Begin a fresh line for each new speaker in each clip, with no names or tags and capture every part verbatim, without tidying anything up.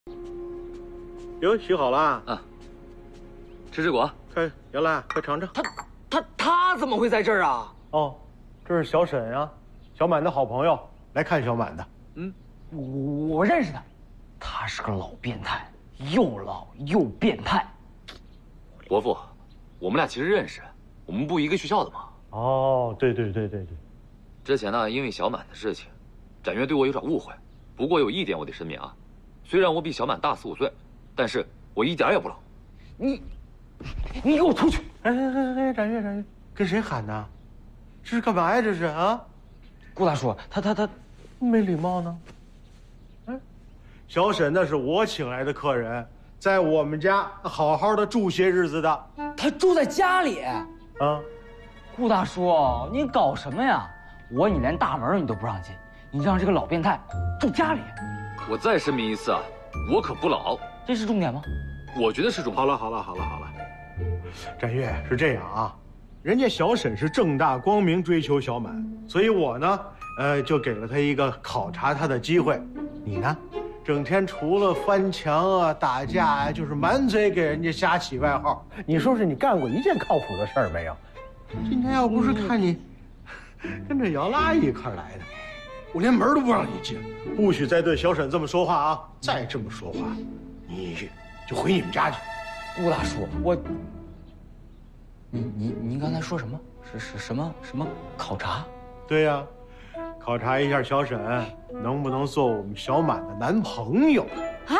哟，洗好了啊？
嗯。吃吃果。
快，杨澜，快尝尝。
他他他怎么会在这儿啊？
哦，这是小沈啊，小满的好朋友，来看小满的。
嗯，我我认识他，他是个老变态，又老又变态。
伯父，我们俩其实认识，我们不一个学校的嘛。
哦，对对对对对。
之前呢，因为小满的事情，展越对我有点误会。不过有一点我得声明啊，虽然我比小满大四五岁，但是我一点也不老。
你，你给我出去！
哎哎哎哎，展越展越，跟谁喊呢？这是干嘛呀？这是啊？
顾大叔，他他他，
没礼貌呢。哎，小沈那是我请来的客人，在我们家好好的住些日子的。
他住在家里。
啊，
顾大叔，你搞什么呀？我你连大门你都不让进，你让这个老变态住家里。
我再声明一次啊，我可不老。
这是重点吗？
我觉得是重点。
好了好了好了好了，展越是这样啊，人家小沈是正大光明追求小满，所以我呢，呃，就给了他一个考察他的机会。你呢，整天除了翻墙啊、打架啊，就是满嘴给人家瞎起外号。你说说，你干过一件靠谱的事儿没有？今天要不是看你跟着姚拉一块来的，我连门都不让你进。不许再对小沈这么说话啊！再这么说话，你就回你们家去。
顾大叔，我，你你您刚才说什么？是是什么什么考察？
对呀、啊，考察一下小沈能不能做我们小满的男朋友啊？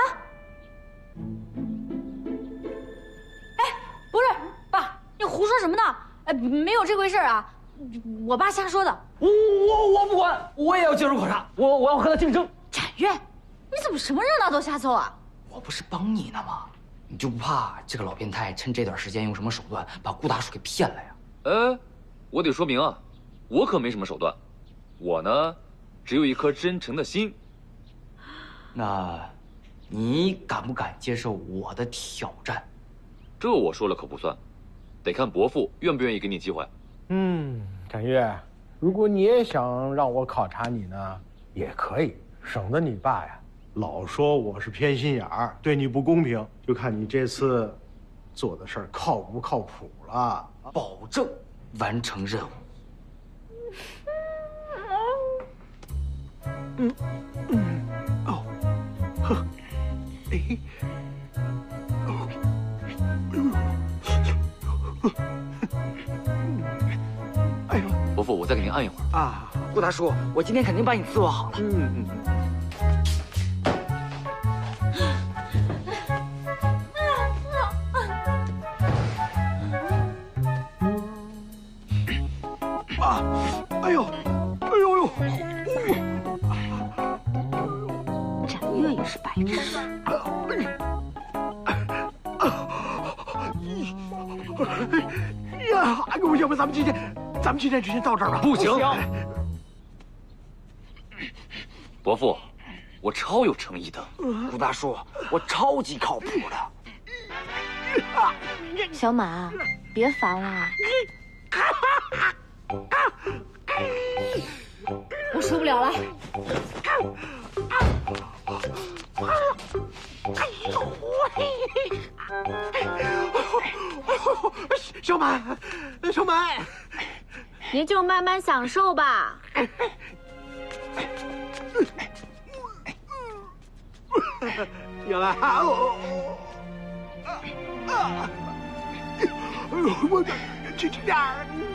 哎，不是，爸，你胡说什么呢？哎，没有这回事啊，我爸瞎说的。
我我我不管，我也要接受考察，我我要和他竞争。
展越，你怎么什么热闹都瞎凑啊？
我不是帮你呢吗？你就不怕这个老变态趁这段时间用什么手段把顾大叔给骗了呀？
呃，我得说明啊，我可没什么手段，我呢，只有一颗真诚的心。
那，你敢不敢接受我的挑战？
这我说了可不算，得看伯父愿不愿意给你机会。
嗯，展越，如果你也想让我考察你呢，也可以，省得你爸呀老说我是偏心眼儿，对你不公平。就看你这次做的事儿靠不靠谱了。
保证完成任务。
嗯嗯哦，呵，哎，哦，哎呦，
伯父，我再给您按一会儿
啊。顾大叔，我今天肯定把你伺候好了。
嗯嗯嗯。啊！哎呦！哎呦呦！
展越也是白痴。
呀！哎呦，要不咱们今天，咱们今天就先到这儿吧。
不行。伯父，我超有诚意的。
顾大叔，我超级靠谱的。
小满，别烦了。我受不了了。
小满，小满，
您就慢慢享受吧。
原来，哦，哎呦，我轻轻点儿。